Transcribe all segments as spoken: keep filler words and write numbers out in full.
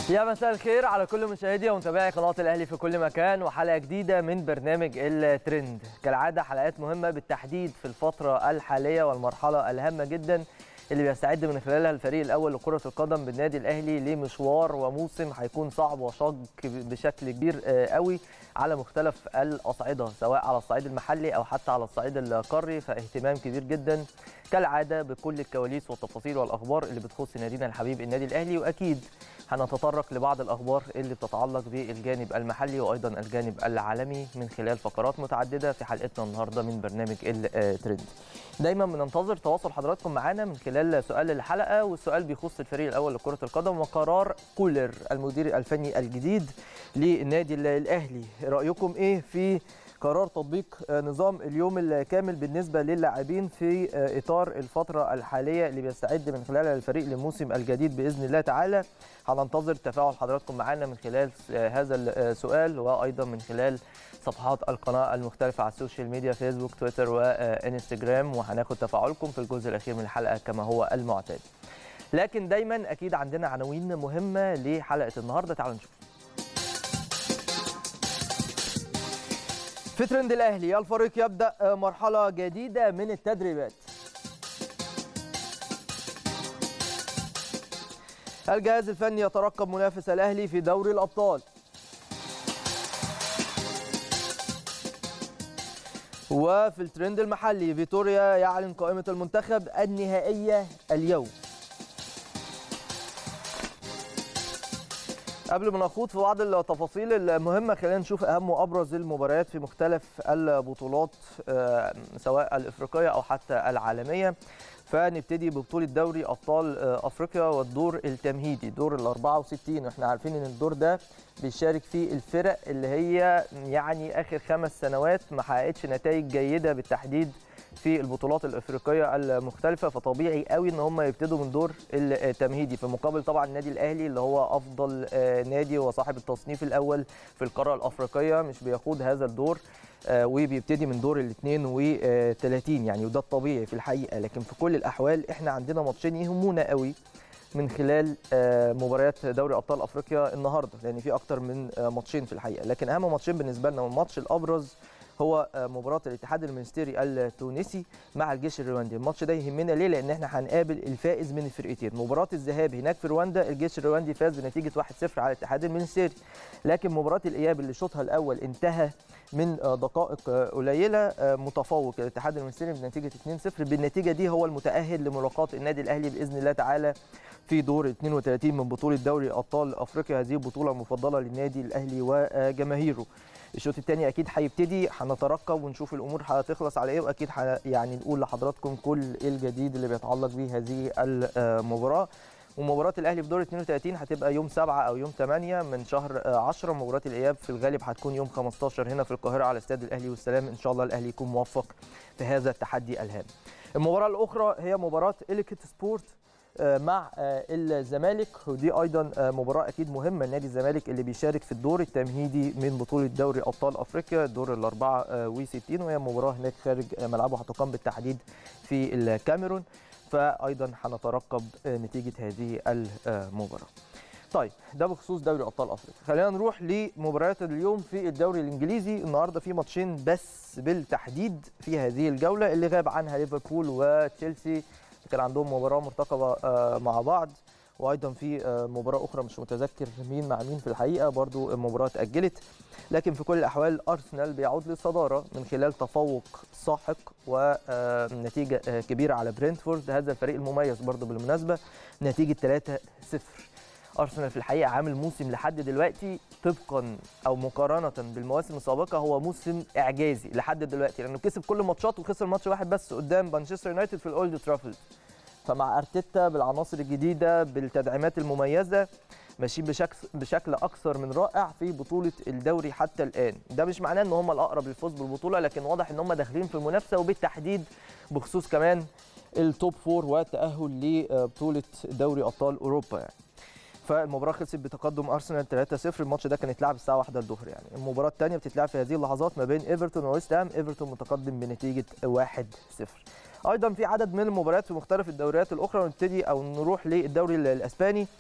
يا مساء الخير على كل مشاهدي ومتابعي قناة الأهلي في كل مكان، وحلقة جديدة من برنامج الترند. كالعادة حلقات مهمة بالتحديد في الفترة الحالية والمرحلة الهامة جدا اللي بيستعد من خلالها الفريق الأول لكرة القدم بالنادي الأهلي لمشوار وموسم هيكون صعب وشاق بشكل كبير قوي على مختلف الأصعدة، سواء على الصعيد المحلي أو حتى على الصعيد القاري. فاهتمام كبير جدا كالعادة بكل الكواليس والتفاصيل والأخبار اللي بتخص نادينا الحبيب النادي الأهلي، وأكيد هنتطرق لبعض الأخبار اللي بتتعلق بالجانب المحلي وأيضا الجانب العالمي من خلال فقرات متعددة في حلقتنا النهاردة من برنامج الترند. دايما بننتظر تواصل حضراتكم معنا من خلال سؤال الحلقة، والسؤال بيخص الفريق الأول لكرة القدم وقرار كولر المدير الفني الجديد للنادي الأهلي. رأيكم إيه في قرار تطبيق نظام اليوم الكامل بالنسبة للاعبين في إطار الفترة الحالية اللي بيستعد من خلالها الفريق للموسم الجديد بإذن الله تعالى؟ هننتظر تفاعل حضراتكم معنا من خلال هذا السؤال، وأيضا من خلال صفحات القناة المختلفة على السوشيال ميديا فيسبوك تويتر وإنستجرام، وهناخد تفاعلكم في الجزء الأخير من الحلقة كما هو المعتاد. لكن دايما أكيد عندنا عناوين مهمة لحلقة النهاردة، تعالوا نشوف. في ترند الأهلي الفريق يبدأ مرحلة جديدة من التدريبات. الجهاز الفني يترقب منافس الأهلي في دوري الأبطال. وفي الترند المحلي فيتوريا يعلن قائمة المنتخب النهائية اليوم. قبل ما نخوض في بعض التفاصيل المهمة، خلينا نشوف أهم وأبرز المباريات في مختلف البطولات سواء الإفريقية أو حتى العالمية. فنبتدي ببطولة دوري أبطال أفريقيا والدور التمهيدي، دور ال أربعة وستين، واحنا عارفين إن الدور ده بيشارك فيه الفرق اللي هي يعني آخر خمس سنوات ما حققتش نتائج جيدة بالتحديد في البطولات الافريقيه المختلفه، فطبيعي قوي ان هم يبتدوا من دور التمهيدي، في مقابل طبعا النادي الاهلي اللي هو افضل نادي وصاحب التصنيف الاول في القاره الافريقيه مش بيخوض هذا الدور وبيبتدي من دور ال اثنين وثلاثين يعني، وده الطبيعي في الحقيقه. لكن في كل الاحوال احنا عندنا ماتشين يهمونا قوي من خلال مباريات دوري ابطال افريقيا النهارده، لان في اكتر من ماتشين في الحقيقه، لكن اهم ماتشين بالنسبه لنا والماتش الابرز هو مباراة الاتحاد المنستيري التونسي مع الجيش الرواندي. الماتش ده يهمنا ليه؟ لأن احنا هنقابل الفائز من الفرقتين. مباراة الذهاب هناك في رواندا الجيش الرواندي فاز بنتيجة واحد صفر على الاتحاد المنستيري، لكن مباراة الإياب اللي شوطها الأول انتهى من دقائق قليلة متفوق الاتحاد المنستيري بنتيجة اثنين صفر. بالنتيجة دي هو المتأهل لملاقاة النادي الأهلي بإذن الله تعالى في دور اثنين وثلاثين من بطولة دوري أبطال أفريقيا، هذه البطولة المفضلة للنادي الأهلي وجماهيره. الشوط الثاني اكيد هيبتدي، هنترقب ونشوف الامور هتخلص على ايه، واكيد يعني نقول لحضراتكم كل الجديد اللي بيتعلق بهذه المباراه. ومباراه الاهلي في دور اثنين وثلاثين هتبقى يوم سبعة او يوم ثمانية من شهر عشرة. مباراه الاياب في الغالب هتكون يوم خمستاشر هنا في القاهره على استاد الاهلي والسلام. ان شاء الله الاهلي يكون موفق في هذا التحدي الهام. المباراه الاخرى هي مباراه إليكت سبورت مع الزمالك، ودي ايضا مباراه اكيد مهمه. نادي الزمالك اللي بيشارك في الدور التمهيدي من بطوله دوري ابطال افريقيا الدور ال أربعة وستين، وهي مباراه هناك خارج ملعبه هتقام بالتحديد في الكاميرون، فايضا هنترقب نتيجه هذه المباراه. طيب ده بخصوص دوري ابطال افريقيا. خلينا نروح لمباريات اليوم في الدوري الانجليزي. النهارده في ماتشين بس بالتحديد في هذه الجوله اللي غاب عنها ليفربول وتشيلسي، كان عندهم مباراه مرتقبه مع بعض، وايضا في مباراه اخرى مش متذكر مين مع مين في الحقيقه، برضو المباراه اتاجلت. لكن في كل الاحوال ارسنال بيعود للصداره من خلال تفوق ساحق ونتيجه كبيره على برينتفورد، هذا الفريق المميز برضو بالمناسبه، نتيجه ثلاثة صفر. ارسنال في الحقيقه عامل موسم لحد دلوقتي طبقا او مقارنه بالمواسم السابقه هو موسم اعجازي لحد دلوقتي، لانه كسب كل الماتشات وخسر ماتش واحد بس قدام مانشستر يونايتد في الاولد ترافورد. فمع ارتيتا بالعناصر الجديده بالتدعيمات المميزه ماشيين بشكل بشكل اكثر من رائع في بطوله الدوري حتى الان. ده مش معناه ان هم الاقرب للفوز بالبطوله، لكن واضح ان هم داخلين في المنافسه، وبالتحديد بخصوص كمان التوب فور والتاهل لبطوله دوري ابطال اوروبا يعني. فالمباراه خلصت بتقدم ارسنال ثلاثة صفر. الماتش ده كان اتلعب الساعه واحدة الظهر يعني. المباراه الثانيه بتتلعب في هذه اللحظات ما بين ايفرتون وويست هام، ايفرتون متقدم بنتيجه واحد صفر. ايضا في عدد من المباريات في مختلف الدوريات الاخرى، ونبتدي او نروح للدوري الاسباني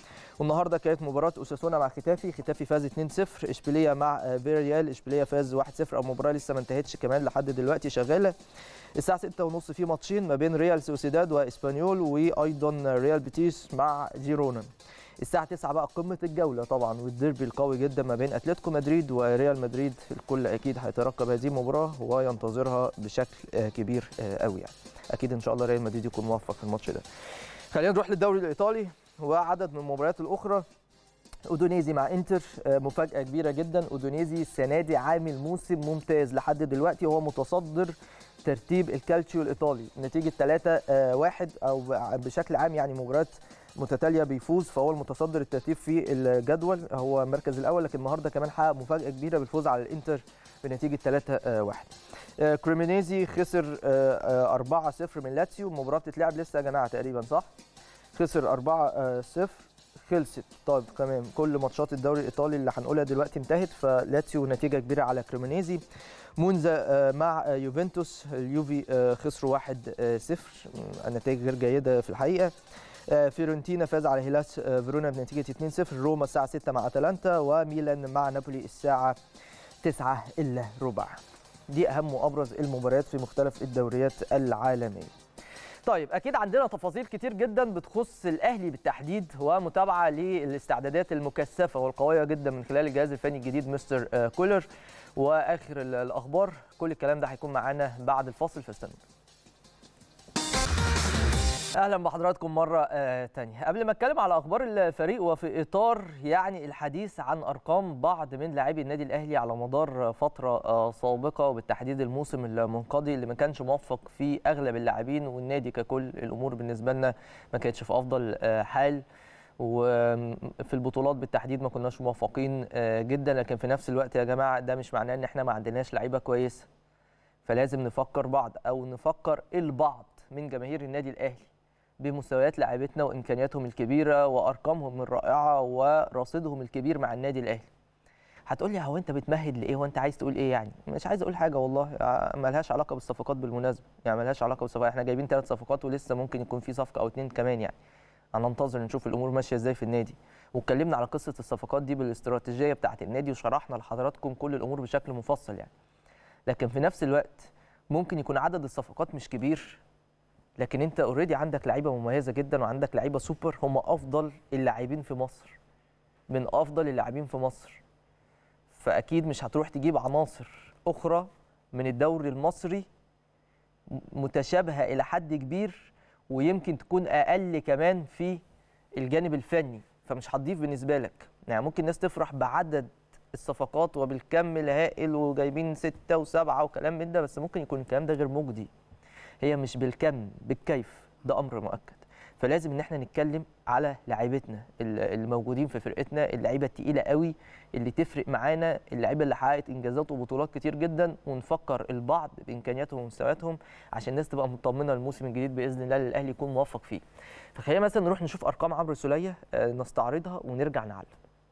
والنهارده كانت مباراه اوساسونا مع ختافي، ختافي فاز اتنين صفر، اشبيليه مع فيريال، اشبيليه فاز واحد صفر، او مباراه لسه ما انتهتش كمان لحد دلوقتي شغاله. الساعه ستة وثلاثين في ماتشين ما بين ريال سوسيداد واسبانيول، وايضا ريال بيتيس مع جيرونا. الساعه تسعة بقى قمه الجوله طبعا، والديربي القوي جدا ما بين اتلتيكو مدريد وريال مدريد. الكل اكيد هيترقب هذه المباراه وينتظرها بشكل كبير قوي يعني. اكيد ان شاء الله ريال مدريد يكون موفق في الماتش ده. خلينا نروح للدوري الايطالي وعدد من المباريات الاخرى. اودونيزي مع انتر، مفاجاه كبيره جدا. اودونيزي السنه دي عامل موسم ممتاز لحد دلوقتي، هو متصدر ترتيب الكالتشيو الايطالي، نتيجه ثلاثة واحد او بشكل عام يعني مباريات متتاليه بيفوز، فهو المتصدر الترتيب في الجدول، هو المركز الاول. لكن النهارده كمان حقق مفاجاه كبيره بالفوز على الانتر بنتيجه ثلاثة واحد. كريمينيزي خسر أربعة صفر من لاتسيو، المباراه بتتلعب لسه يا جماعه تقريبا صح؟ خسر أربعة صفر، خلصت. طيب تمام، كل ماتشات الدوري الايطالي اللي هنقولها دلوقتي انتهت، فلاتسيو نتيجه كبيره على كريمينيزي. مونزا مع يوفنتوس، اليوفي خسروا واحد صفر، النتائج غير جيده في الحقيقه. فيورنتينا فاز على هيلاس فيرونا بنتيجه اتنين صفر. روما الساعه ستة مع اتلانتا، وميلان مع نابولي الساعه تسعة الا ربع. دي اهم وابرز المباريات في مختلف الدوريات العالميه. طيب اكيد عندنا تفاصيل كتير جدا بتخص الاهلي بالتحديد، ومتابعه للاستعدادات المكثفه والقويه جدا من خلال الجهاز الفني الجديد مستر كولر، واخر الاخبار. كل الكلام ده هيكون معانا بعد الفاصل، فاستنوا. اهلا بحضراتكم مره ثانيه. قبل ما اتكلم على اخبار الفريق، وفي اطار يعني الحديث عن ارقام بعض من لاعبي النادي الاهلي على مدار فتره سابقه، وبالتحديد الموسم المنقضي اللي ما كانش موفق فيه اغلب اللاعبين والنادي ككل، الامور بالنسبه لنا ما كانتش في افضل حال، وفي البطولات بالتحديد ما كناش موفقين جدا. لكن في نفس الوقت يا جماعه ده مش معناه ان احنا ما عندناش لعيبه كويسه، فلازم نفكر بعض او نفكر البعض من جماهير النادي الاهلي بمستويات لاعبتنا وامكانياتهم الكبيره وارقامهم الرائعه ورصيدهم الكبير مع النادي الاهلي. هتقول لي هو انت بتمهد لايه وانت عايز تقول ايه يعني؟ مش عايز اقول حاجه والله، ما لهاش علاقه بالصفقات بالمناسبه، يعني ما لهاش علاقه بالصفقات. احنا جايبين ثلاث صفقات ولسه ممكن يكون في صفقه او اتنين كمان يعني. هننتظر نشوف الامور ماشيه ازاي في النادي، واتكلمنا على قصه الصفقات دي بالاستراتيجيه بتاعه النادي، وشرحنا لحضراتكم كل الامور بشكل مفصل يعني. لكن في نفس الوقت ممكن يكون عدد الصفقات مش كبير، لكن انت اوريدي عندك لعيبه مميزه جدا، وعندك لعيبه سوبر، هم افضل اللاعبين في مصر، من افضل اللاعبين في مصر. فاكيد مش هتروح تجيب عناصر اخرى من الدوري المصري متشابهه الى حد كبير، ويمكن تكون اقل كمان في الجانب الفني، فمش هتضيف بالنسبه لك. يعني ممكن الناس تفرح بعدد الصفقات وبالكم الهائل وجايبين ستة وسبعة وكلام من ده، بس ممكن يكون الكلام ده غير مجدي. هي مش بالكم، بالكيف، ده امر مؤكد. فلازم ان احنا نتكلم على لاعيبتنا الموجودين في فرقتنا، اللعيبه الثقيله قوي اللي تفرق معانا، اللعيبه اللي حققت انجازات وبطولات كتير جدا، ونفكر البعض بامكانياتهم ومستوياتهم عشان الناس تبقى مطمنه للموسم الجديد باذن الله اللي الاهلي يكون موفق فيه. فخلينا مثلا نروح نشوف ارقام عمرو سوليه نستعرضها ونرجع نعلق.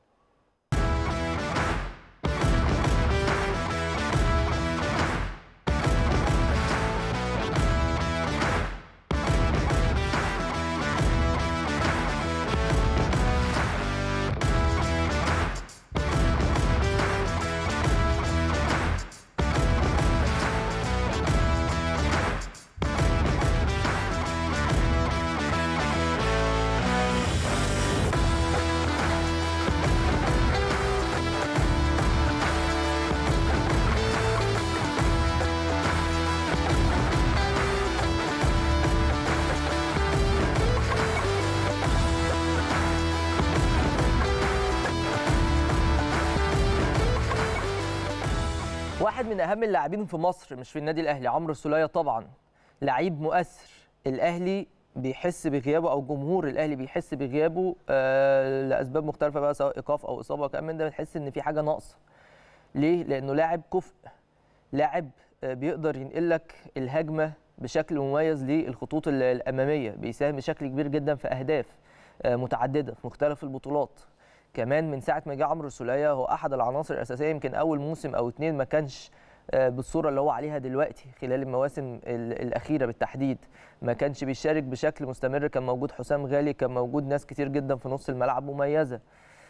واحد من اهم اللاعبين في مصر مش في النادي الاهلي، عمرو سوليه طبعا لعيب مؤثر. الاهلي بيحس بغيابه، او جمهور الاهلي بيحس بغيابه آه لاسباب مختلفه بقى، سواء ايقاف او اصابه كمان من ده، بنحس ان في حاجه ناقصه. ليه؟ لانه لاعب كفء، لاعب آه بيقدر ينقل لك الهجمه بشكل مميز للخطوط الاماميه، بيساهم بشكل كبير جدا في اهداف آه متعدده في مختلف البطولات. كمان من ساعه ما جه عمرو سوليه هو احد العناصر الاساسيه، يمكن اول موسم او اتنين ما كانش بالصوره اللي هو عليها دلوقتي خلال المواسم الاخيره بالتحديد. ما كانش بيشارك بشكل مستمر، كان موجود حسام غالي، كان موجود ناس كتير جدا في نص الملعب مميزه.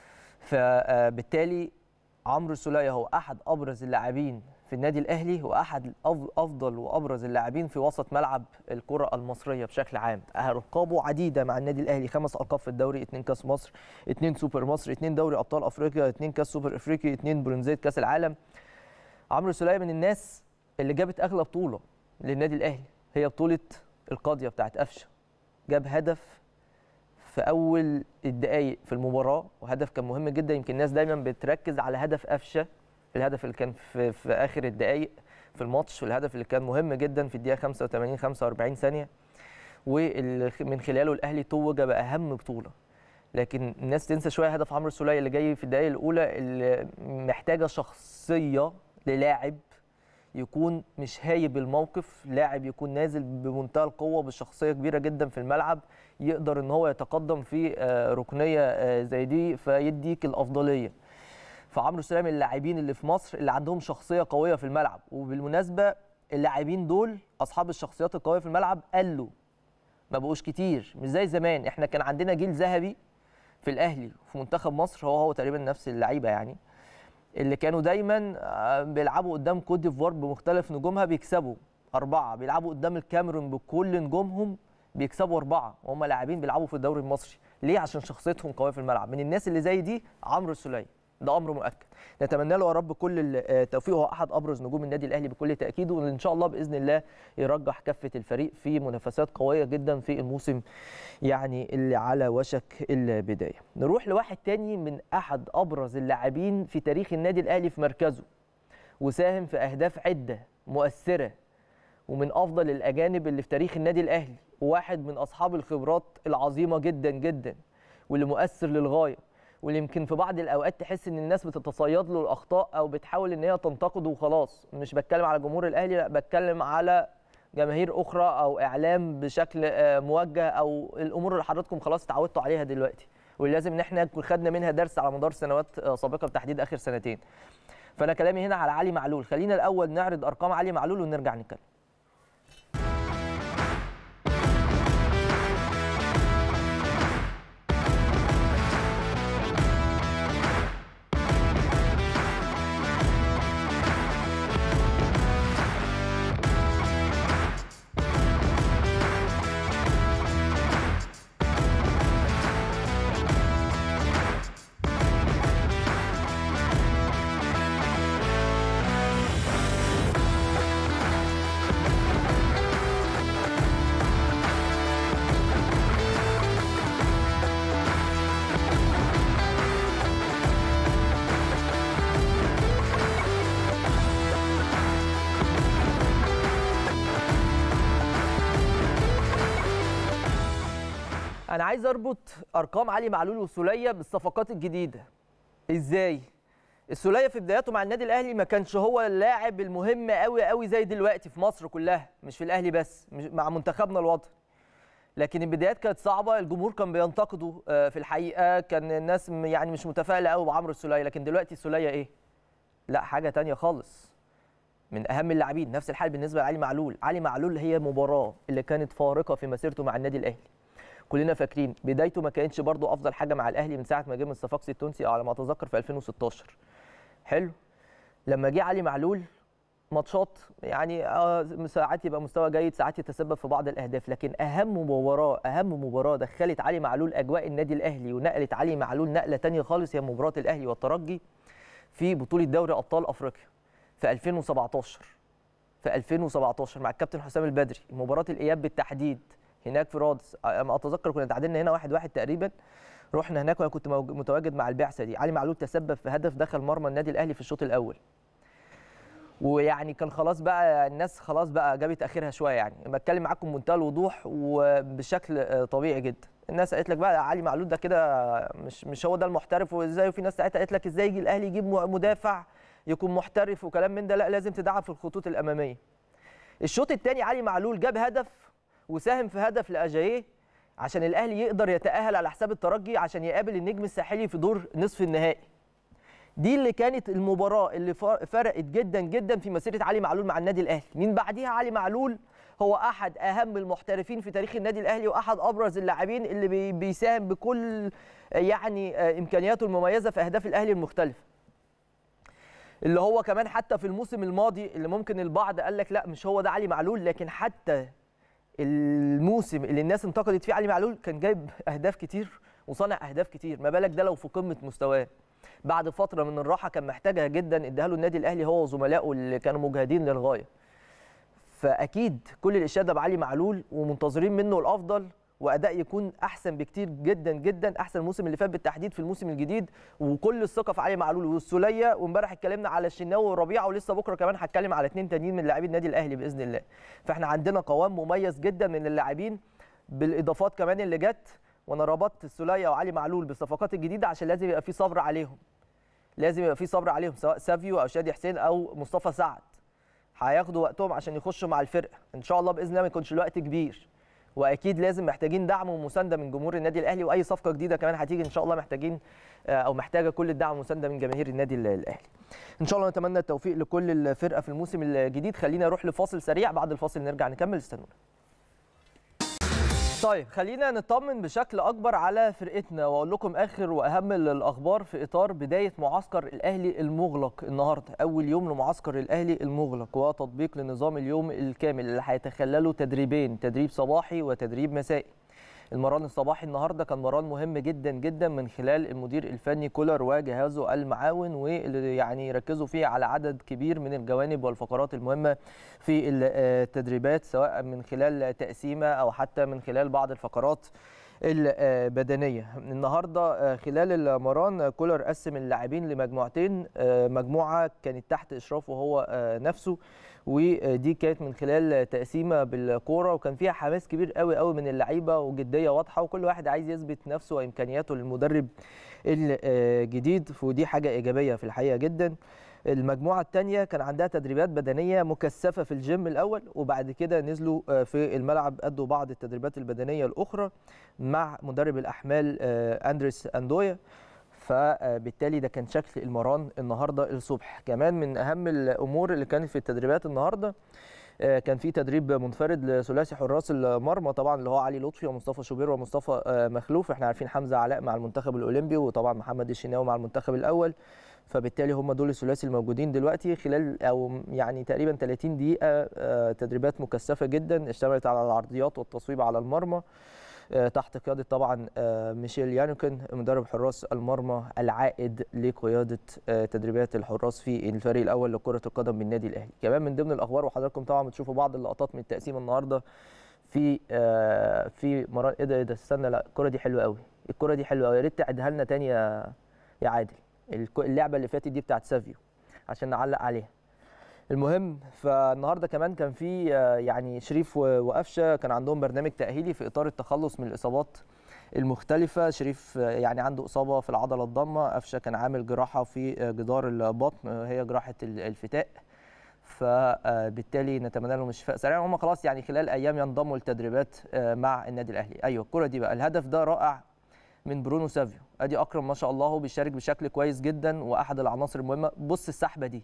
فبالتالي عمرو السولية هو احد ابرز اللاعبين في النادي الاهلي، واحد افضل وابرز اللاعبين في وسط ملعب الكره المصريه بشكل عام. القابه عديده مع النادي الاهلي، خمس القاب في الدوري، اثنين كاس مصر، اثنين سوبر مصر، اثنين دوري ابطال افريقيا، اثنين كاس سوبر افريقي، اثنين برونزيه كاس العالم. عمرو السولية من الناس اللي جابت اغلى بطوله للنادي الاهلي، هي بطوله القاضيه بتاعت قفشه. جاب هدف في اول الدقائق في المباراه، وهدف كان مهم جدا. يمكن الناس دايما بتركز على هدف قفشه، الهدف اللي كان في, في اخر الدقائق في الماتش، والهدف اللي كان مهم جدا في الدقيقه خمسة وثمانين خمسة وأربعين ثانيه، ومن خلاله الاهلي توج باهم بطوله. لكن الناس تنسى شويه هدف عمرو السولية اللي جاي في الدقائق الاولى، اللي محتاجه شخصيه للاعب يكون مش هايب الموقف، لاعب يكون نازل بمنتهى القوه بشخصيه كبيره جدا في الملعب، يقدر ان هو يتقدم في ركنيه زي دي فيديك الافضليه. فعمرو السولية من اللاعبين اللي في مصر اللي عندهم شخصيه قويه في الملعب. وبالمناسبه اللاعبين دول اصحاب الشخصيات القويه في الملعب قالوا ما بقوش كتير، مش زي زمان. احنا كان عندنا جيل ذهبي في الاهلي وفي منتخب مصر، هو هو تقريبا نفس اللعيبه يعني، اللي كانوا دايما بيلعبوا قدام كوت ديفوار بمختلف نجومها بيكسبوا أربعة، بيلعبوا قدام الكاميرون بكل نجومهم بيكسبوا أربعة، وهم لاعبين بيلعبوا في الدوري المصري. ليه؟ عشان شخصيتهم قوية في الملعب. من الناس اللي زي دي عمرو السولية، ده أمر مؤكد. نتمنى له يا رب كل التوفيق، هو أحد أبرز نجوم النادي الأهلي بكل تأكيد، وإن شاء الله بإذن الله يرجح كفة الفريق في منافسات قوية جدا في الموسم يعني اللي على وشك البداية. نروح لواحد تاني من أحد أبرز اللاعبين في تاريخ النادي الأهلي في مركزه، وساهم في أهداف عدة مؤثرة، ومن أفضل الأجانب اللي في تاريخ النادي الأهلي، وواحد من أصحاب الخبرات العظيمة جدا جدا، واللي مؤثر للغاية، واللي يمكن في بعض الأوقات تحس إن الناس بتتصيد له الأخطاء أو بتحاول إن هي تنتقده وخلاص. مش بتكلم على جمهور الأهلي، لا، بتكلم على جماهير أخرى أو إعلام بشكل موجه، أو الأمور اللي حضراتكم خلاص اتعودتوا عليها دلوقتي، واللي لازم إن إحنا خدنا منها درس على مدار سنوات سابقة، بتحديد آخر سنتين. فأنا كلامي هنا على علي معلول. خلينا الأول نعرض أرقام علي معلول ونرجع نتكلم. أنا عايز أربط أرقام علي معلول والسولية بالصفقات الجديدة. إزاي؟ السولية في بداياته مع النادي الأهلي ما كانش هو اللاعب المهم قوي قوي زي دلوقتي في مصر كلها، مش في الأهلي بس، مش مع منتخبنا الوطني. لكن البدايات كانت صعبة، الجمهور كان بينتقده في الحقيقة، كان الناس يعني مش متفائلة قوي بعمرو السولية. لكن دلوقتي السولية إيه؟ لا، حاجة تانية خالص، من أهم اللاعبين. نفس الحال بالنسبة لعلي معلول. علي معلول هي مباراة اللي كانت فارقة في مسيرته مع النادي الأهلي. كلنا فاكرين بدايته ما كانتش برضو افضل حاجه مع الاهلي من ساعه ما جه من الصفاقسي التونسي على ما اتذكر في ألفين وستاشر. حلو. لما جه علي معلول ماتشات يعني ساعات يبقى مستوى جيد، ساعات يتسبب في بعض الاهداف، لكن اهم مباراه اهم مباراه دخلت علي معلول اجواء النادي الاهلي ونقلت علي معلول نقله ثانيه خالص، هي مباراه الاهلي والترجي في بطوله دوري ابطال افريقيا في ألفين وسبعتاشر. في ألفين وسبعتاشر مع الكابتن حسام البدري، مباراه الاياب بالتحديد هناك في رادس. ما اتذكر كنا تعادلنا هنا واحد واحد تقريبا، رحنا هناك وانا كنت متواجد مع البعثه دي. علي معلول تسبب في هدف دخل مرمى النادي الاهلي في الشوط الاول، ويعني كان خلاص بقى الناس خلاص بقى جابت اخرها شويه. يعني بتكلم معاكم بمنتهى الوضوح وبشكل طبيعي جدا. الناس قالت لك بقى علي معلول ده كده مش مش هو ده المحترف وازاي، وفي ناس ساعتها قالت لك ازاي يجي الاهلي يجيب مدافع يكون محترف وكلام من ده، لا لازم تدعم في الخطوط الاماميه. الشوط الثاني علي معلول جاب هدف وساهم في هدف لاجاييه عشان الاهلي يقدر يتاهل على حساب الترجي عشان يقابل النجم الساحلي في دور نصف النهائي. دي اللي كانت المباراه اللي فرقت جدا جدا في مسيره علي معلول مع النادي الاهلي. من بعديها علي معلول هو احد اهم المحترفين في تاريخ النادي الاهلي، واحد ابرز اللاعبين اللي بيساهم بكل يعني امكانياته المميزه في اهداف الاهلي المختلفه. اللي هو كمان حتى في الموسم الماضي اللي ممكن البعض قال لك لا مش هو ده علي معلول، لكن حتى الموسم اللي الناس انتقدت فيه علي معلول كان جايب اهداف كتير وصنع اهداف كتير، ما بالك ده لو في قمه مستواه. بعد فتره من الراحه كان محتاجها جدا، اداها له النادي الاهلي هو وزملائه اللي كانوا مجهدين للغايه. فاكيد كل الاشاده بعلي معلول ومنتظرين منه الافضل واداء يكون احسن بكتير جدا جدا، احسن الموسم اللي فات بالتحديد في الموسم الجديد، وكل الثقه في علي معلول والسوليه. وامبارح اتكلمنا على الشناوي والربيعه، ولسه بكره كمان هتكلم على اثنين تانيين من لاعبي النادي الاهلي باذن الله. فاحنا عندنا قوام مميز جدا من اللاعبين بالاضافات كمان اللي جت، وانا ربطت السوليه وعلي معلول بالصفقات الجديده عشان لازم يبقى في صبر عليهم. لازم يبقى في صبر عليهم سواء سافيو او شادي حسين او مصطفى سعد. هياخدوا وقتهم عشان يخشوا مع الفرقه ان شاء الله باذن الله، ما يكونش الوقت كبير. واكيد لازم محتاجين دعم ومسانده من جمهور النادي الاهلي، واي صفقه جديده كمان هتيجي ان شاء الله محتاجين او محتاجه كل الدعم والمسانده من جماهير النادي الاهلي. ان شاء الله نتمنى التوفيق لكل الفرقه في الموسم الجديد. خلينا نروح لفاصل سريع، بعد الفاصل نرجع نكمل، استنونا. طيب خلينا نطمن بشكل اكبر على فرقتنا واقول لكم اخر واهم الاخبار في اطار بدايه معسكر الاهلي المغلق النهارده، اول يوم لمعسكر الاهلي المغلق وتطبيق لنظام اليوم الكامل اللي هيتخلله تدريبين، تدريب صباحي وتدريب مسائي. المران الصباحي النهارده كان مران مهم جدا جدا من خلال المدير الفني كولر وجهازه المعاون، واللي يعني يركزوا فيه على عدد كبير من الجوانب والفقرات المهمه في التدريبات، سواء من خلال تقسيمه او حتى من خلال بعض الفقرات البدنيه. النهارده خلال المران كولر قسم اللاعبين لمجموعتين، مجموعه كانت تحت اشرافه هو نفسه، ودي كانت من خلال تقسيمه بالكوره، وكان فيها حماس كبير قوي قوي من اللعيبه وجديه واضحه، وكل واحد عايز يثبت نفسه وامكانياته للمدرب الجديد، ودي حاجه ايجابيه في الحقيقه جدا. المجموعه الثانيه كان عندها تدريبات بدنيه مكثفه في الجيم الاول، وبعد كده نزلوا في الملعب ادوا بعض التدريبات البدنيه الاخرى مع مدرب الاحمال اندريس اندويا. فبالتالي ده كان شكل المران النهارده الصبح. كمان من اهم الامور اللي كانت في التدريبات النهارده كان في تدريب منفرد لثلاثي حراس المرمى، طبعا اللي هو علي لطفي ومصطفى شوبير ومصطفى مخلوف. احنا عارفين حمزه علاء مع المنتخب الاولمبي، وطبعا محمد الشناوي مع المنتخب الاول، فبالتالي هم دول الثلاثي الموجودين دلوقتي خلال او يعني تقريبا ثلاثين دقيقه تدريبات مكثفه جدا اشتملت على العرضيات والتصويب على المرمى تحت قياده طبعا ميشيل يانوكن مدرب حراس المرمى العائد لقياده تدريبات الحراس في الفريق الاول لكره القدم بالنادي الاهلي. كمان من ضمن الاخبار وحضراتكم طبعا بتشوفوا بعض اللقطات من التقسيم النهارده في في مران. ايه ده ايه ده استنى، لا الكره دي حلوه قوي، الكره دي حلوه قوي، يا ريت تعيدها لنا تاني يا يا عادل. اللعبه اللي فاتت دي بتاعت سافيو عشان نعلق عليها. المهم فالنهارده كمان كان في يعني شريف وقفشه كان عندهم برنامج تاهيلي في اطار التخلص من الاصابات المختلفه. شريف يعني عنده اصابه في العضله الضامه، قفشه كان عامل جراحه في جدار البطن هي جراحه الفتاء، فبالتالي نتمنى لهم الشفاء سريعا. هم خلاص يعني خلال ايام ينضموا للتدريبات مع النادي الاهلي. ايوه الكره دي بقى، الهدف ده رائع من برونو سافيو، ادي اكرم ما شاء الله هو بيشارك بشكل كويس جدا واحد العناصر المهمه. بص السحبه دي،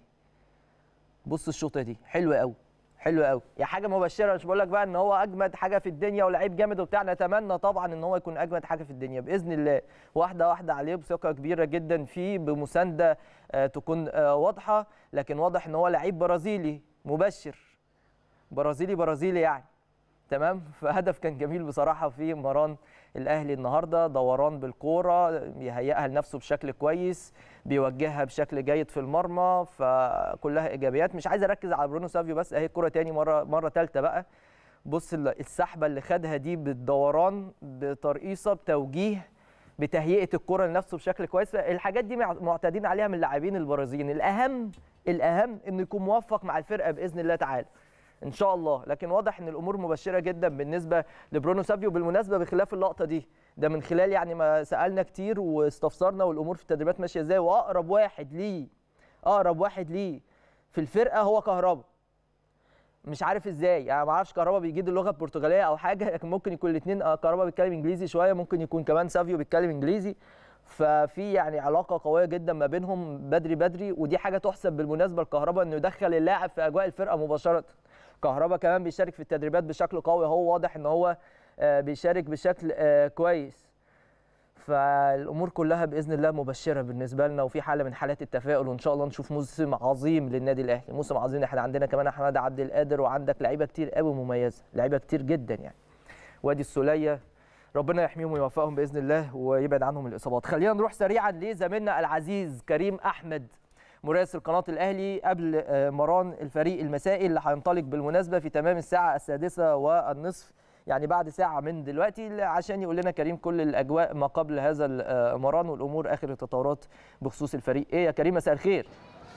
بص الشوطه دي حلوه قوي حلوه قوي، يا حاجه مبشره. مش بقول لك بقى ان هو اجمد حاجه في الدنيا ولاعيب جامد وبتاع، نتمنى طبعا ان هو يكون اجمد حاجه في الدنيا باذن الله، واحده واحده عليه بثقه كبيره جدا فيه بمسانده آه تكون آه واضحه، لكن واضح ان هو لعيب برازيلي مبشر، برازيلي برازيلي يعني تمام. فهدف كان جميل بصراحه في مران الاهلي النهارده، دوران بالكوره بيهيئها لنفسه بشكل كويس، بيوجهها بشكل جيد في المرمى، فكلها ايجابيات. مش عايز اركز على برونو سافيو بس، اهي الكوره تاني مره مره ثالثه بقى. بص السحبه اللي خدها دي بالدوران بترقيصه بتوجيه بتهيئه الكوره لنفسه بشكل كويس. الحاجات دي معتادين عليها من اللاعبين البرازيليين. الاهم الاهم انه يكون موفق مع الفرقه باذن الله تعالى ان شاء الله. لكن واضح ان الامور مبشره جدا بالنسبه لبرونو سافيو. بالمناسبه بخلاف اللقطه دي، ده من خلال يعني ما سالنا كتير واستفسرنا والامور في التدريبات ماشيه ازاي، واقرب واحد ليه اقرب واحد ليه في الفرقه هو كهربا. مش عارف ازاي يعني، ما اعرفش كهربا بيجيد اللغه البرتغاليه او حاجه، لكن ممكن يكون الاثنين. كهربا بيتكلم انجليزي شويه، ممكن يكون كمان سافيو بيتكلم انجليزي، ففي يعني علاقه قويه جدا ما بينهم بدري بدري، ودي حاجه تحسب بالمناسبه لكهربا انه يدخل اللاعب في اجواء الفرقه مباشره. كهربا كمان بيشارك في التدريبات بشكل قوي، هو واضح ان هو بيشارك بشكل كويس. فالامور كلها باذن الله مبشره بالنسبه لنا، وفي حاله من حالات التفاؤل، وان شاء الله نشوف موسم عظيم للنادي الاهلي، موسم عظيم. احنا عندنا كمان احمد عبد القادر، وعندك لعيبه كتير قوي مميزه، لعيبه كتير جدا يعني. وادي السوليه، ربنا يحميهم ويوفقهم باذن الله ويبعد عنهم الاصابات. خلينا نروح سريعا لزميلنا العزيز كريم احمد مراسل قناه الاهلي قبل مران الفريق المسائي اللي هينطلق بالمناسبه في تمام الساعه السادسه والنصف، يعني بعد ساعه من دلوقتي، عشان يقول لنا كريم كل الاجواء ما قبل هذا المران والامور اخر التطورات بخصوص الفريق. ايه يا كريم، مساء الخير.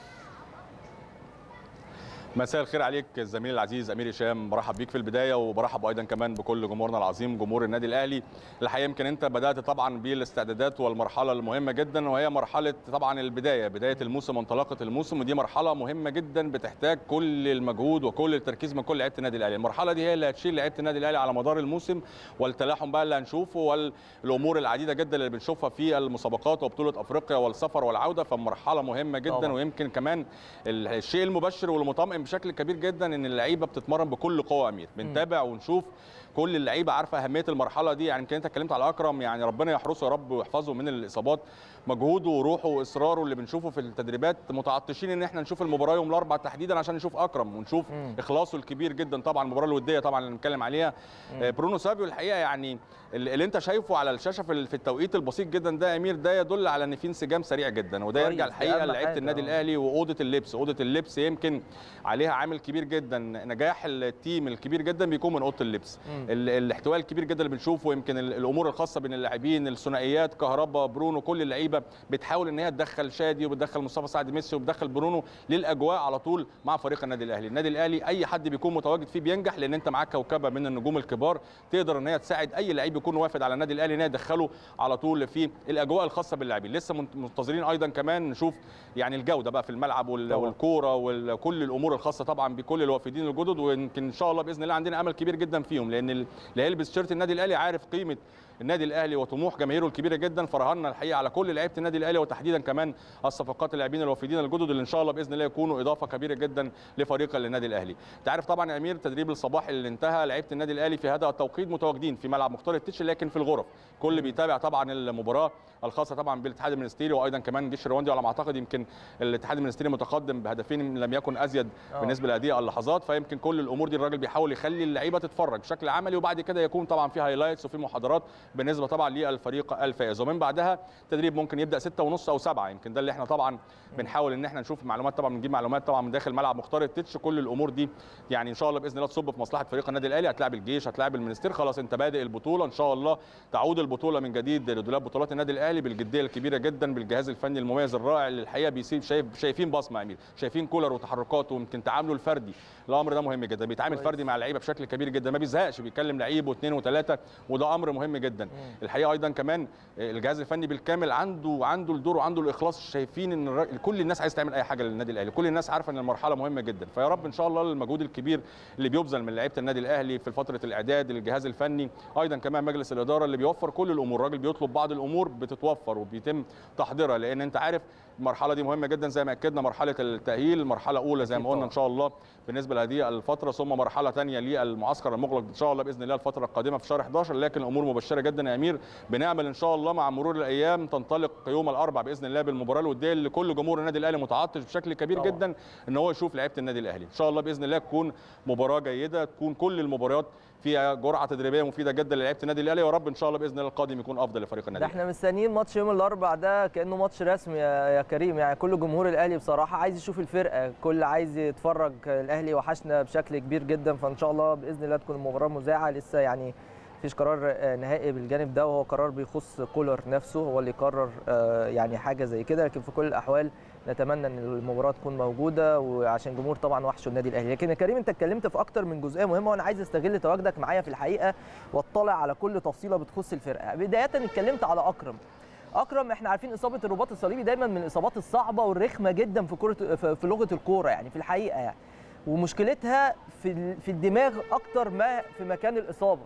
مساء الخير عليك الزميل العزيز امير هشام، برحب بيك في البدايه وبرحب ايضا كمان بكل جمهورنا العظيم جمهور النادي الاهلي. الحقيقه يمكن انت بدات طبعا بالاستعدادات والمرحله المهمه جدا، وهي مرحله طبعا البدايه، بدايه الموسم وانطلاقه الموسم، ودي مرحله مهمه جدا بتحتاج كل المجهود وكل التركيز من كل لعيبه النادي الاهلي. المرحله دي هي اللي هتشيل لعيبه النادي الاهلي على مدار الموسم، والتلاحم بقى اللي هنشوفه والامور العديده جدا اللي بنشوفها في المسابقات وبطوله افريقيا والسفر والعوده. فمرحله مهمه جدا طبعا. ويمكن كمان الشيء المبشر والمطمئن بشكل كبير جدا ان اللعيبه بتتمرن بكل قوه. امير بنتابع ونشوف كل اللعيبه عارفه اهميه المرحله دي. يعني يمكن انت اتكلمت على اكرم، يعني ربنا يحرسه يا رب ويحفظه من الاصابات، مجهوده وروحه واصراره اللي بنشوفه في التدريبات، متعطشين ان احنا نشوف المباراه يوم الاربعاء تحديدا عشان نشوف اكرم ونشوف مم. اخلاصه الكبير جدا. طبعا المباراه الوديه طبعا اللي بنتكلم عليها مم. برونو سافيو، الحقيقه يعني اللي انت شايفه على الشاشه في التوقيت البسيط جدا ده امير، ده يدل على ان في انسجام سريع جدا، وده يرجع الحقيقه لعيبه النادي الاهلي واوضه اللبس. اوضه اللبس يمكن عليها عامل كبير جدا، نجاح التيم الكبير جدا بيكون من اوضه اللبس. الاحتواء الكبير جدا اللي بنشوفه، يمكن الامور الخاصه بين اللاعبين، الثنائيات كهربا برونو، كل اللعيبه بتحاول ان هي تدخل شادي وبتدخل مصطفى سعد ميسي وبتدخل برونو للاجواء على طول مع فريق النادي الاهلي. النادي الاهلي اي حد بيكون متواجد فيه بينجح، لان انت معاك كوكبه من النجوم الكبار تقدر ان هي تساعد اي لعيب يكون وافد على النادي الاهلي ان هي تدخله على طول في الاجواء الخاصه باللاعبين. لسه منتظرين ايضا كمان نشوف يعني الجوده بقى في الملعب والكوره وكل الامور الخاصه طبعا بكل الوافدين الجدد، ويمكن ان شاء الله باذن الله عندنا امل كبير جدا فيهم، لان اللي هيلبس تيشيرت النادي الاهلي عارف قيمه النادي الاهلي وطموح جماهيره الكبيره جدا. فرهنا الحقيقه على كل لعيبه النادي الاهلي، وتحديدا كمان الصفقات اللاعبين الوافدين الجدد اللي ان شاء الله باذن الله يكونوا اضافه كبيره جدا لفريق النادي الاهلي. انت عارف طبعا يا امير تدريب الصباح اللي انتهى، لعيبه النادي الاهلي في هذا التوقيت متواجدين في ملعب مختار التتش لكن في الغرف. كل بيتابع طبعا المباراه الخاصه طبعا بالاتحاد المنستيري وايضا كمان الجيش الرواندي، على ما اعتقد يمكن الاتحاد المنستيري متقدم بهدفين لم يكن ازيد أوه. بالنسبه لهذه اللحظات. فيمكن كل الامور دي الراجل بيحاول يخلي اللعيبه تتفرج بشكل عملي، وبعد كده يكون طبعا في هايلايتس وفي محاضرات بالنسبه طبعا للفريق الفائز، ومن بعدها تدريب ممكن يبدا ستة ونص او سبعة. يمكن ده اللي احنا طبعا بنحاول ان احنا نشوف معلومات، طبعا بنجيب معلومات طبعا من داخل ملعب مختار التتش. كل الامور دي يعني ان شاء الله باذن الله تصب في مصلحه فريق النادي الاهلي. هتلاعب الجيش، هتلاعب المنستير، خلاص انت بادئ البطوله، ان شاء الله تعود البطوله من جديد لدولاب بطولات النادي الاهلي بالجديه الكبيره جدا، بالجهاز الفني المميز الرائع اللي الحقيقه بيسيب شايف شايفين بصمه امير، شايفين كولر وتحركاته ويمكن تعامله الفردي. الامر ده مهم جدا، بيتعامل فردي مع اللعيبه بشكل كبير جدا، ما بيزهقش، بيكلم لعيب واثنين وثلاثه، وده امر مهم جدا. الحقيقه ايضا كمان الجهاز الفني بالكامل عنده عنده الدور وعنده الاخلاص، شايفين ان كل الناس عايز تعمل اي حاجه للنادي الاهلي، كل الناس عارفه ان المرحله مهمه جدا. فيا رب ان شاء الله المجهود الكبير اللي بيبذل من لعيبه النادي الاهلي في فتره الاعداد للجهاز الفني، ايضا كمان مجلس الاداره اللي بيوفر كل الامور، الراجل بيطلب بعض الامور بتتوفر وبيتم تحضيرها، لان انت عارف المرحله دي مهمه جدا زي ما اكدنا. مرحله التاهيل مرحله اولى زي ما قلنا ان شاء الله بالنسبه لهذه الفتره، ثم مرحله ثانيه للمعسكر المغلق ان شاء الله باذن الله الفتره القادمه في شهر احد عشر. لكن الامور مبشره جدا يا امير، بنعمل ان شاء الله مع مرور الايام تنطلق يوم الاربعاء باذن الله بالمباراه الوديه اللي كل جمهور النادي الاهلي متعطش بشكل كبير طبعا. جدا ان هو يشوف لعيبه النادي الاهلي. ان شاء الله باذن الله تكون مباراه جيده، تكون كل المباريات فيها جرعه تدريبيه مفيده جدا للعيبه النادي الاهلي، ويا رب ان شاء الله باذن الله القادم يكون افضل لفريق النادي. احنا مستنيين ماتش يوم الاربعاء ده كانه ماتش رسمي يا, يا كريم، يعني كل جمهور الاهلي بصراحه عايز يشوف الفرقه، كل عايز يتفرج. الاهلي وحشنا بشكل كبير جدا، فان شاء الله باذن الله تكون المباراه مذاعه. لسه يعني مفيش قرار نهائي بالجانب ده، وهو قرار بيخص كولر نفسه، هو اللي يقرر يعني حاجه زي كده. لكن في كل الاحوال نتمنى ان المباراه تكون موجوده، وعشان جمهور طبعا وحشه النادي الاهلي. لكن يا كريم انت اتكلمت في اكتر من جزئيه مهمه، وانا عايز استغل تواجدك معايا في الحقيقه واطلع على كل تفصيله بتخص الفرقه. بدايه اتكلمت على اكرم. اكرم احنا عارفين اصابه الرباط الصليبي دايما من الاصابات الصعبه والرخمه جدا في كره في لغه الكوره يعني في الحقيقه يعني، ومشكلتها في في الدماغ اكتر ما في مكان الاصابه.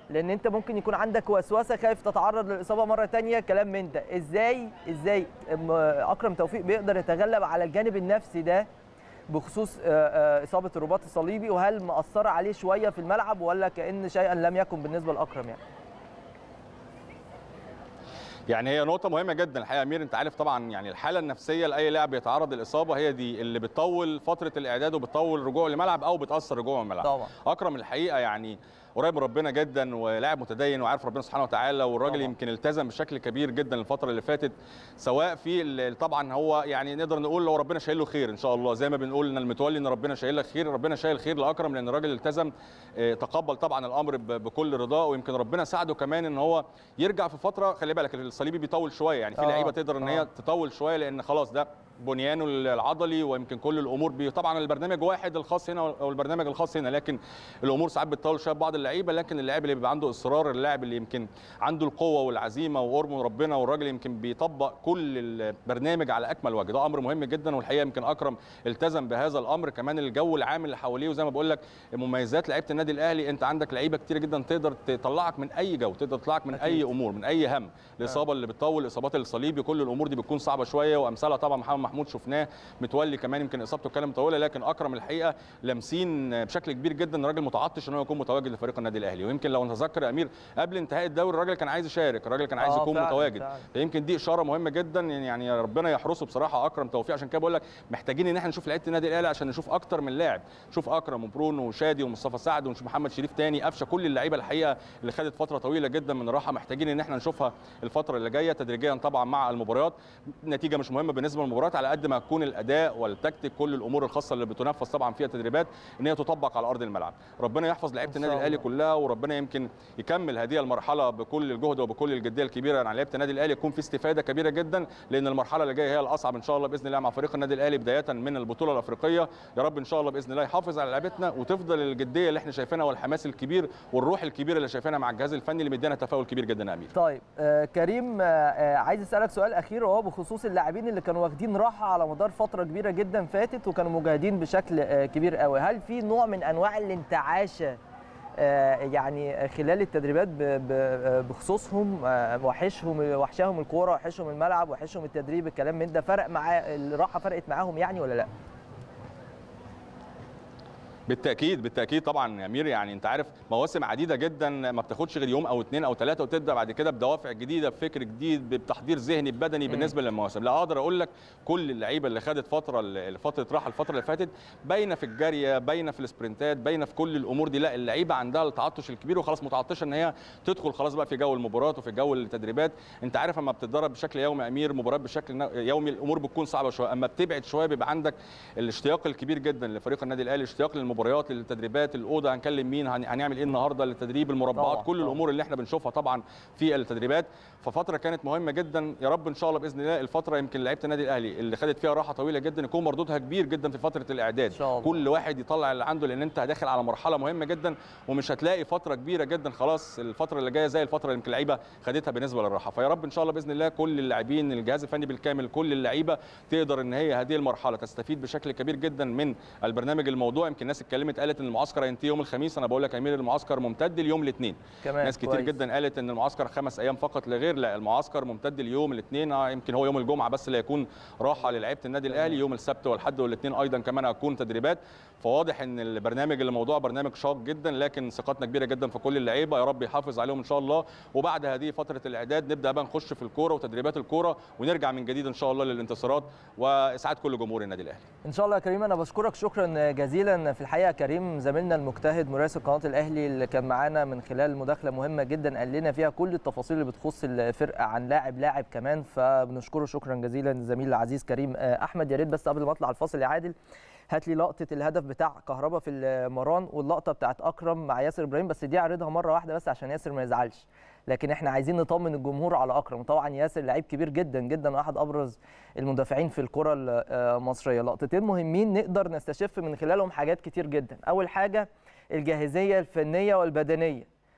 لان انت ممكن يكون عندك وسوسه، خايف تتعرض للاصابه مره ثانيه، كلام من ده. ازاي ازاي اكرم توفيق بيقدر يتغلب على الجانب النفسي ده بخصوص اصابه الرباط الصليبي، وهل مأثره عليه شويه في الملعب ولا كأن شيئا لم يكن بالنسبه لاكرم يعني؟ يعني هي نقطة مهمة جدا الحقيقة يا أمير. أنت عارف طبعا يعني الحالة النفسية لأي لاعب يتعرض للإصابة هي دي اللي بتطول فترة الإعداد وبتطول رجوعه للملعب أو بتأثر رجوعه للملعب. طبعا. أكرم الحقيقة يعني قريب من ربنا جدا ولاعب متدين وعارف ربنا سبحانه وتعالى، والراجل طبعا. يمكن التزم بشكل كبير جدا الفتره اللي فاتت، سواء في طبعا هو يعني نقدر نقول لو ربنا شايل له خير ان شاء الله، زي ما بنقول ان المتولي ان ربنا شايل لك خير، ربنا شايل خير لاكرم لان الراجل التزم تقبل طبعا الامر بكل رضا، ويمكن ربنا ساعده كمان ان هو يرجع في فتره. خلي بالك الصليبي بيطول شويه، يعني في لعيبه تقدر ان هي تطول شويه لان خلاص ده بنيانه العضلي ويمكن كل الامور بي... طبعا البرنامج واحد الخاص هنا او البرنامج الخاص هنا، لكن الامور ساعات بتطول شويه بعض اللعيبه، لكن اللاعب اللي بيبقى عنده اصرار، اللاعب اللي يمكن عنده القوه والعزيمه وقرب من ربنا، والراجل يمكن بيطبق كل البرنامج على اكمل وجه، ده امر مهم جدا. والحقيقه يمكن اكرم التزم بهذا الامر، كمان الجو العام اللي حواليه، وزي ما بقول لك مميزات لعيبه النادي الاهلي، انت عندك لعيبه كتير جدا تقدر تطلعك من اي جو، تقدر تطلعك من اي امور، من اي هم. الاصابه اللي بتطول، اصابات الصليبي، كل الامور دي بتكون صعبه شويه، وامثالها طبعا محمد محمود شفناه، متولي كمان يمكن اصابته كانت مطوله، لكن اكرم الحقيقه لامسين بشكل كبير جدا الراجل متعطش ان هو يكون متواجد لفريق النادي الاهلي. ويمكن لو نتذكر يا امير قبل انتهاء الدوري الراجل كان عايز يشارك، الراجل كان عايز يكون متواجد، فيمكن دي اشاره مهمه جدا، يعني ربنا يحرسه بصراحه اكرم توفيق. عشان كده بقول لك محتاجين ان احنا نشوف لعيبه النادي الاهلي عشان نشوف اكتر من لاعب، نشوف اكرم وبرونو وشادي ومصطفى سعد ونشوف محمد شريف تاني، قفشه، كل اللعيبه الحقيقه اللي خدت فتره طويله جدا من الراحه محتاجين ان احنا نشوفها الفتره اللي جايه تدريجيا طبعا مع المباريات. النتيجه مش مهمه بالنسبه للمباريات على قد ما تكون الاداء والتكتيك، كل الامور الخاصه اللي بتنفذ طبعا فيها تدريبات ان هي تطبق على ارض الملعب. ربنا يحفظ لعيبه النادي الاهلي كلها، وربنا يمكن يكمل هذه المرحله بكل الجهد وبكل الجديه الكبيره على لعيبه النادي الاهلي، يكون في استفاده كبيره جدا، لان المرحله اللي جايه هي الاصعب ان شاء الله باذن الله مع فريق النادي الاهلي بدايه من البطوله الافريقيه. يا رب ان شاء الله باذن الله يحافظ على لعيبتنا وتفضل الجديه اللي احنا شايفينها والحماس الكبير والروح الكبيره اللي شايفينها مع الجهاز الفني اللي مدينا تفاؤل كبير جدا يا امير. طيب آه كريم، آه عايز اسالك سؤال اخير وهو بخصوص اللاعبين اللي كانوا واخدين راحه على مدار فتره كبيره جدا فاتت وكانوا مجاهدين بشكل آه كبير قوي، هل في نوع من انواع الانتعاشه آه يعني خلال التدريبات بخصوصهم؟ آه وحشهم وحشهم الكوره، وحشهم الملعب، وحشهم التدريب، الكلام من ده فرق معاه الراحه، فرقت معاهم يعني ولا لا؟ بالتاكيد بالتاكيد طبعا يا امير، يعني انت عارف مواسم عديده جدا ما بتاخدش غير يوم او اثنين او ثلاثه وتبدا بعد كده بدوافع جديده، بفكر جديد، بتحضير ذهني بدني بالنسبه للمواسم. لا اقدر اقول لك كل اللعيبه اللي خدت فتره فتره راحه الفتره اللي فاتت باينه في الجريه، باينه في السبرنتات، باينه في كل الامور دي، لا اللعيبه عندها التعطش الكبير وخلاص متعطشه ان هي تدخل خلاص بقى في جو المباراه وفي جو التدريبات. انت عارف اما بتتدرب بشكل يومي يا امير مباريات بشكل يومي الامور بتكون صعبه شويه، اما بتبعد شويه بيبقى عندك الاشتياق الكبير جدا لفريق النادي الاهلي، اشتياق للمباريات، للتدريبات، الاوضه هنكلم مين، هنعمل ايه النهارده، للتدريب، المربعات، طبعا. كل طبعا. الامور اللي احنا بنشوفها طبعا في التدريبات، ففتره كانت مهمه جدا. يا رب ان شاء الله باذن الله الفتره يمكن لعيبه النادي الاهلي اللي خدت فيها راحه طويله جدا يكون مردودها كبير جدا في فتره الاعداد، كل واحد يطلع اللي عنده، لان انت داخل على مرحله مهمه جدا ومش هتلاقي فتره كبيره جدا خلاص الفتره اللي جايه زي الفتره اللي يمكن اللعيبه خدتها بالنسبه للراحه. فيا رب ان شاء الله باذن الله كل اللاعبين، الجهاز الفني بالكامل، كل اللعيبه تقدر ان هي هذه المرحله تستفيد بشكل كبير جدا من البرنامج الموضوع. يمكن الناس اتكلمت قالت ان المعسكر هينتهي يوم الخميس، انا بقول لك يا امير المعسكر ممتد اليوم الاثنين. ناس كتير كويس. جدا قالت ان المعسكر خمس ايام فقط لا غير، لا المعسكر ممتد اليوم الاثنين، يمكن هو يوم الجمعه بس اللي هيكون راحه للعيبه النادي الاهلي، يوم السبت والحد والاثنين ايضا كمان هتكون تدريبات. فواضح ان البرنامج الموضوع برنامج شاق جدا، لكن ثقتنا كبيره جدا في كل اللعيبه، يا رب يحافظ عليهم ان شاء الله. وبعد هذه فتره الاعداد نبدا بقى نخش في الكوره وتدريبات الكوره ونرجع من جديد ان شاء الله للانتصارات واسعاد كل جمهور النادي الاهلي ان شاء الله. يا كريم انا بشكرك شكرا جزيلا. في الحقيقه كريم زميلنا المجتهد مراسل قناه الاهلي اللي كان معانا من خلال مداخله مهمه جدا قال لنا فيها كل التفاصيل اللي بتخص الفرقه عن لاعب لاعب كمان، فبنشكره شكرا جزيلا الزميل العزيز كريم. احمد يا ريت بس قبل ما اطلع الفاصل يا عادل هات لي لقطه الهدف بتاع كهربا في المران واللقطه بتاعت اكرم مع ياسر ابراهيم، بس دي اعرضها مره واحده بس عشان ياسر ما يزعلش، لكن احنا عايزين نطمن الجمهور على اكرم. طبعا ياسر لعيب كبير جدا جدا واحد ابرز المدافعين في الكره المصريه. لقطتين مهمين نقدر نستشف من خلالهم حاجات كتير جدا. اول حاجه الجاهزيه الفنيه والبدنيه،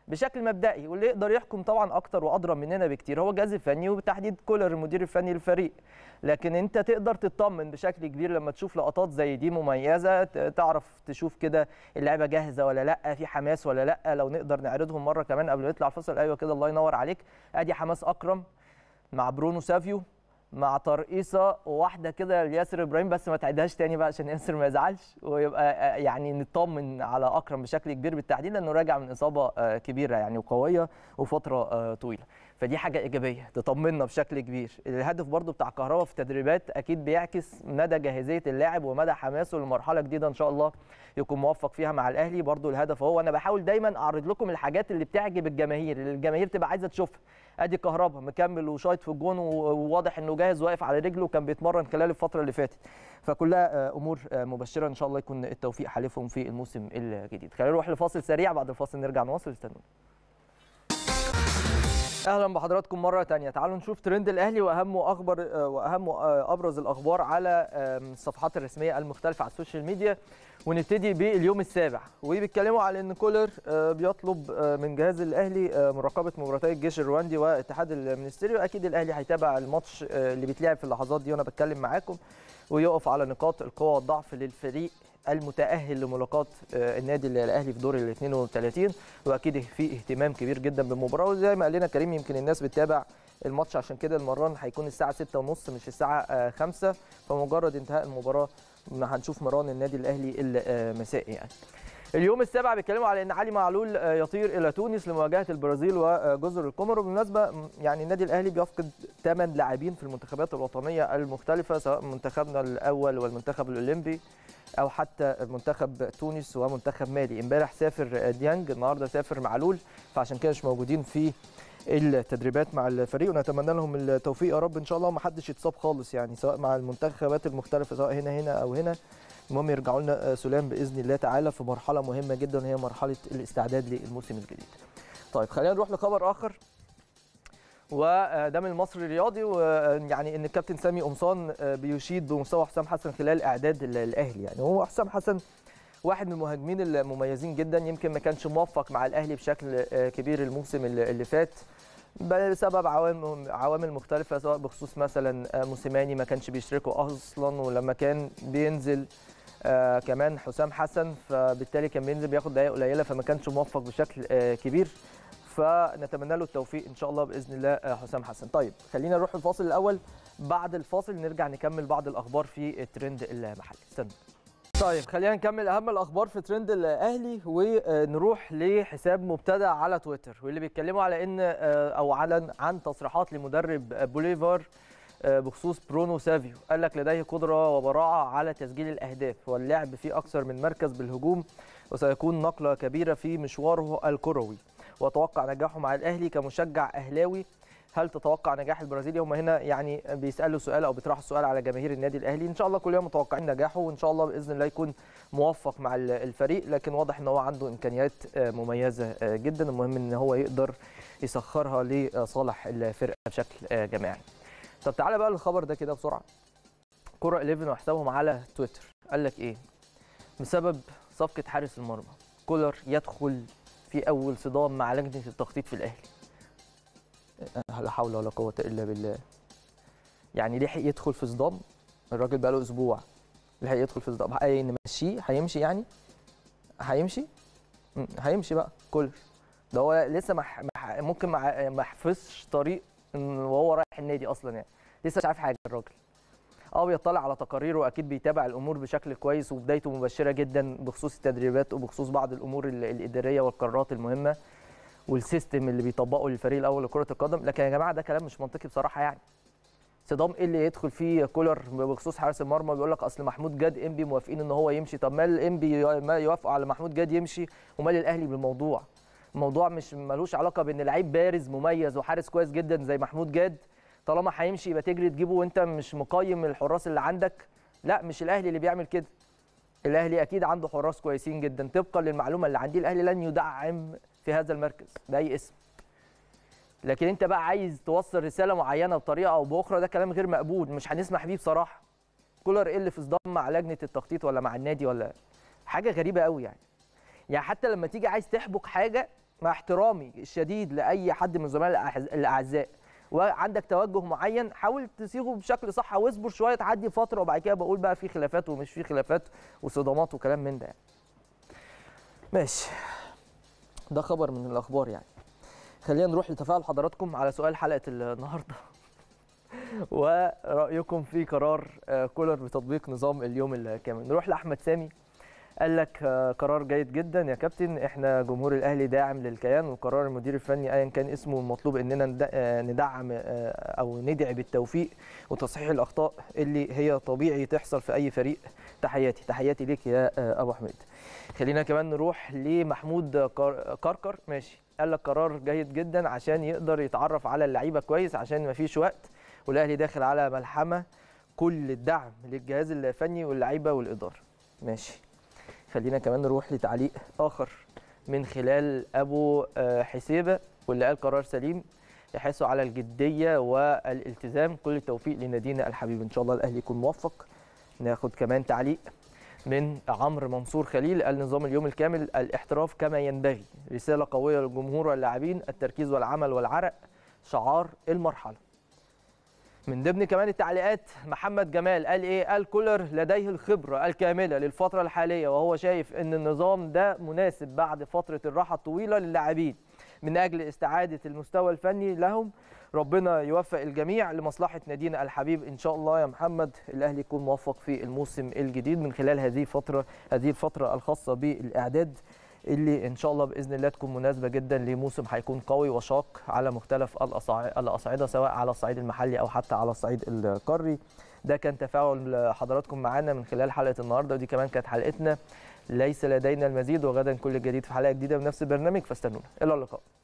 بشكل مبدئي، واللي يقدر يحكم طبعا اكتر وادرى مننا بكتير هو الجهاز الفني وبالتحديد كولر المدير الفني للفريق. لكن انت تقدر تطمن بشكل كبير لما تشوف لقطات زي دي مميزه، تعرف تشوف كده اللعيبه جاهزه ولا لا، في حماس ولا لا. لو نقدر نعرضهم مره كمان قبل ما يطلع الفصل. ايوه كده، الله ينور عليك. ادي حماس اكرم مع برونو سافيو مع ترقيصه واحده كده لياسر ابراهيم، بس ما تعيدهاش تاني بقى عشان ياسر ما يزعلش، ويبقى يعني نطمن على اكرم بشكل كبير بالتحديد لانه راجع من اصابه كبيره يعني وقويه وفتره طويله. فدي حاجه ايجابيه تطمنا بشكل كبير. الهدف برده بتاع كهربا في التدريبات اكيد بيعكس مدى جاهزيه اللاعب ومدى حماسه لمرحله جديده ان شاء الله يكون موفق فيها مع الاهلي. برده الهدف اهو. انا بحاول دايما اعرض لكم الحاجات اللي بتعجب الجماهير، اللي الجماهير تبقى عايزه تشوفها. ادي كهربا مكمل وشايط في الجون وواضح انه جاهز واقف على رجله وكان بيتمرن خلال الفتره اللي فاتت. فكلها امور مبشره ان شاء الله يكون التوفيق حالفهم في الموسم الجديد. خلينا نروح لفاصل سريع، بعد الفاصل نرجع نواصل. استنوا. اهلا بحضراتكم مره ثانيه. تعالوا نشوف ترند الاهلي واهم اخبار واهم ابرز الاخبار على الصفحات الرسميه المختلفه على السوشيال ميديا. ونبتدي باليوم السابع، وبيتكلموا على ان كولر بيطلب من جهاز الاهلي مراقبه مباراتي الجيش الرواندي واتحاد المنستيري. واكيد الاهلي هيتابع الماتش اللي بيتلعب في اللحظات دي وانا بتكلم معاكم، ويقف على نقاط القوه والضعف للفريق المتأهل لملاقاة النادي الاهلي في دور ال اثنين وثلاثين. واكيد في اهتمام كبير جدا بالمباراه، وزي ما قال لنا كريم يمكن الناس بتتابع الماتش عشان كده المران هيكون الساعه ستة وثلاثين مش الساعه خمسة، فمجرد انتهاء المباراه هنشوف مران النادي الاهلي المسائي يعني. اليوم السابع بيتكلموا على ان علي معلول يطير الى تونس لمواجهه البرازيل وجزر القمر. وبالمناسبه يعني النادي الاهلي بيفقد ثمان لاعبين في المنتخبات الوطنيه المختلفه، سواء منتخبنا الاول والمنتخب الاولمبي او حتى منتخب تونس ومنتخب مالي. امبارح سافر ديانج، النهارده سافر معلول، فعشان كده مش موجودين في التدريبات مع الفريق، ونتمنى لهم التوفيق يا رب ان شاء الله. وما حدش يتصاب خالص يعني، سواء مع المنتخبات المختلفه سواء هنا هنا او هنا. المهم يرجعوا لنا سلام باذن الله تعالى في مرحله مهمه جدا وهي مرحله الاستعداد للموسم الجديد. طيب خلينا نروح لخبر اخر، وده من المصري الرياضي، ويعني ان الكابتن سامي قمصان بيشيد بمستوى حسام حسن خلال اعداد الاهلي. يعني هو حسام حسن واحد من المهاجمين المميزين جدا، يمكن ما كانش موفق مع الاهلي بشكل كبير الموسم اللي فات بسبب عوامل عوامل مختلفه، سواء بخصوص مثلا موسيماني ما كانش بيشاركه اصلا، ولما كان بينزل آه كمان حسام حسن فبالتالي كان بينزل بياخد دقائق قليله، فما كانش موفق بشكل آه كبير. فنتمنى له التوفيق ان شاء الله باذن الله آه حسام حسن. طيب خلينا نروح الفاصل الاول، بعد الفاصل نرجع نكمل بعض الاخبار في الترند المحلي. استنى. طيب خلينا نكمل اهم الاخبار في ترند الاهلي، ونروح لحساب مبتدع على تويتر، واللي بيتكلموا على ان او على عن تصريحات لمدرب بوليفار بخصوص برونو سافيو. قال لك لديه قدره وبراعه على تسجيل الاهداف واللعب في اكثر من مركز بالهجوم، وسيكون نقله كبيره في مشواره الكروي، واتوقع نجاحه مع الاهلي. كمشجع اهلاوي هل تتوقع نجاح البرازيلي؟ هم هنا يعني بيسالوا سؤال او بيطرحوا السؤال على جماهير النادي الاهلي. ان شاء الله كلنا متوقعين نجاحه، وان شاء الله باذن الله يكون موفق مع الفريق، لكن واضح ان هو عنده امكانيات مميزه جدا. المهم ان هو يقدر يسخرها لصالح الفرقه بشكل جماعي. طب تعالى بقى للخبر ده كده بسرعه. كرة إحدى عشر وحسابهم على تويتر قال لك ايه؟ بسبب صفقه حارس المرمى كولر يدخل في اول صدام مع لجنه التخطيط في الاهلي. لا حول ولا قوه الا بالله. يعني لحق يدخل في صدام؟ الراجل بقى له اسبوع لحق يدخل في صدام. نمشيه؟ هيمشي يعني؟ هيمشي؟ هيمشي بقى كولر. ده هو لسه مح... مح... ممكن ما ما حفظش طريق وهو رايح النادي اصلا، يعني لسه مش عارف حاجه الراجل. اه بيطلع على تقاريره واكيد بيتابع الامور بشكل كويس، وبدايته مبشره جدا بخصوص التدريبات وبخصوص بعض الامور الاداريه والقرارات المهمه والسيستم اللي بيطبقه للفريق الاول لكره القدم. لكن يا جماعه ده كلام مش منطقي بصراحه. يعني صدام ايه اللي يدخل فيه كولر بخصوص حارس المرمى؟ بيقول لك اصل محمود جاد انبي موافقين ان هو يمشي. طب مال انبي ما يوافقوا على محمود جاد يمشي ومال الاهلي بالموضوع؟ الموضوع مش ملوش علاقه بان لعيب بارز مميز وحارس كويس جدا زي محمود جاد طالما هيمشي يبقى تجري تجيبه وانت مش مقيم الحراس اللي عندك. لا، مش الاهلي اللي بيعمل كده. الاهلي اكيد عنده حراس كويسين جدا. طبقا للمعلومه اللي عندي الاهلي لن يدعم في هذا المركز باي اسم. لكن انت بقى عايز توصل رساله معينه بطريقه او باخرى، ده كلام غير مقبول، مش هنسمح بيه بصراحه. كولر ايه اللي في صدام مع لجنه التخطيط ولا مع النادي ولا حاجه غريبه قوي يعني. يعني حتى لما تيجي عايز تحبك حاجه مع احترامي الشديد لاي حد من زملائي الاعزاء وعندك توجه معين حاول تصيغه بشكل صح واصبر شويه تعدي فتره وبعد كده بقول بقى في خلافات ومش في خلافات وصدامات وكلام من ده يعني. ماشي، ده خبر من الاخبار يعني. خلينا نروح لتفاعل حضراتكم على سؤال حلقه النهارده ورأيكم في قرار كولر بتطبيق نظام اليوم الكامل. نروح لأحمد سامي، قال لك قرار جيد جدا يا كابتن، احنا جمهور الاهلي داعم للكيان وقرار المدير الفني ايا كان اسمه المطلوب اننا ندعم او ندعي بالتوفيق وتصحيح الاخطاء اللي هي طبيعي تحصل في اي فريق. تحياتي تحياتي ليك يا ابو حميد. خلينا كمان نروح لمحمود كركر، ماشي، قال لك قرار جيد جدا عشان يقدر يتعرف على اللعيبه كويس عشان ما فيش وقت والاهلي داخل على ملحمه، كل الدعم للجهاز الفني واللعيبه والاداره. ماشي، خلينا كمان نروح لتعليق اخر من خلال ابو حسيبه واللي قال قرار سليم يحث على الجديه والالتزام، كل التوفيق لنادينا الحبيب، ان شاء الله الاهلي يكون موفق. ناخد كمان تعليق من عمرو منصور خليل، قال نظام اليوم الكامل الاحتراف كما ينبغي، رساله قويه للجمهور واللاعبين، التركيز والعمل والعرق شعار المرحله. من ضمن كمان التعليقات محمد جمال قال ايه؟ قال كولر لديه الخبره الكامله للفتره الحاليه وهو شايف ان النظام ده مناسب بعد فتره الراحه الطويله للاعبين من اجل استعاده المستوى الفني لهم. ربنا يوفق الجميع لمصلحه نادينا الحبيب ان شاء الله يا محمد، الاهلي يكون موفق في الموسم الجديد من خلال هذه الفتره هذه الفتره الخاصه بالاعداد اللي ان شاء الله باذن الله تكون مناسبه جدا لموسم هيكون قوي وشاق على مختلف الاصعده سواء على الصعيد المحلي او حتى على الصعيد القاري. ده كان تفاعل حضراتكم معانا من خلال حلقه النهارده، ودي كمان كانت حلقتنا. ليس لدينا المزيد، وغدا كل جديد في حلقه جديده بنفس البرنامج، فاستنونا. الى اللقاء.